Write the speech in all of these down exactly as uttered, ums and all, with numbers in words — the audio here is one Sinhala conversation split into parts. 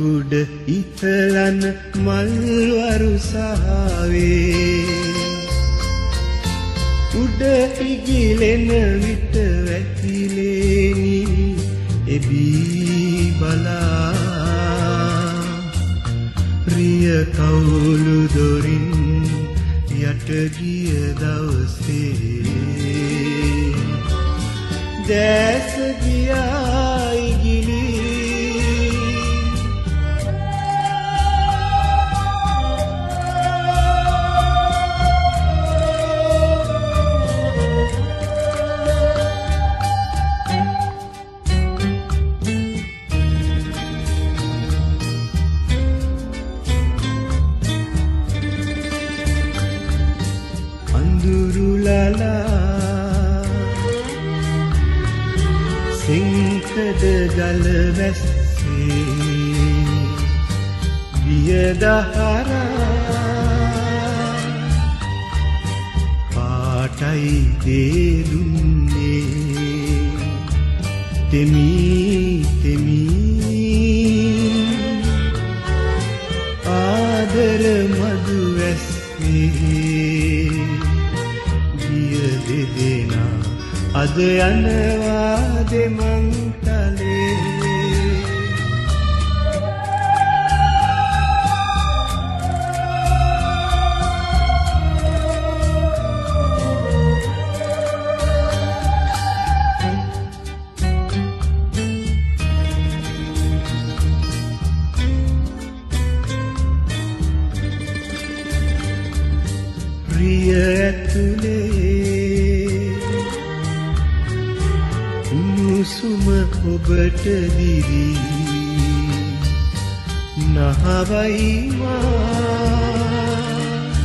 කුඩ ඉතලන මල් වරුසාවේ උඩ ඉගිලෙන විට වැකිලේනි එබී බලා ප්‍රිය කවුළු දොරින් යට ගිය දවසේ දැස ගියා ඉගිලි අඳුරුලලා සිංකඩ ගල වැස්සේ වියදහරා පාටයි දේරුන්නේ තෙමි තෙමි ආදර මදු වැස්සේ ගිය දෙදෙනා අද යනවා දෙමන් තලේ ප්‍රිය ඇතුලේ උණුසුම ඔබට දිරි නහවයි මා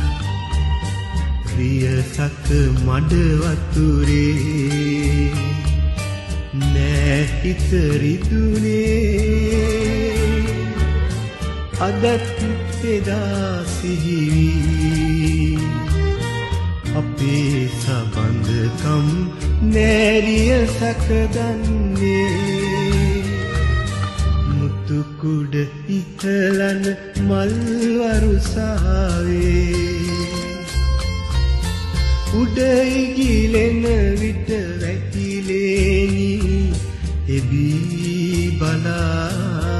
ප්‍රිය සක මඩ වතුරේ නෑ හිත රිදුනේ අදත් එදා සිහිවී අපේ සබඳකම් නෑරිය සැකදන්නේ මුතු කුඩ ඉතලන මල් වරුසාවේ උඩ ඉගිලෙන විට වැකිලේනි එබී බලා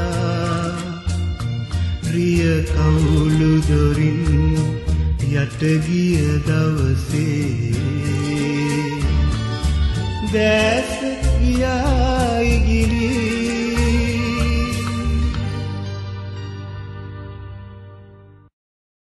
ප්‍රිය කවුළු දොරින් යට ගිය දවසේ දැස ගියා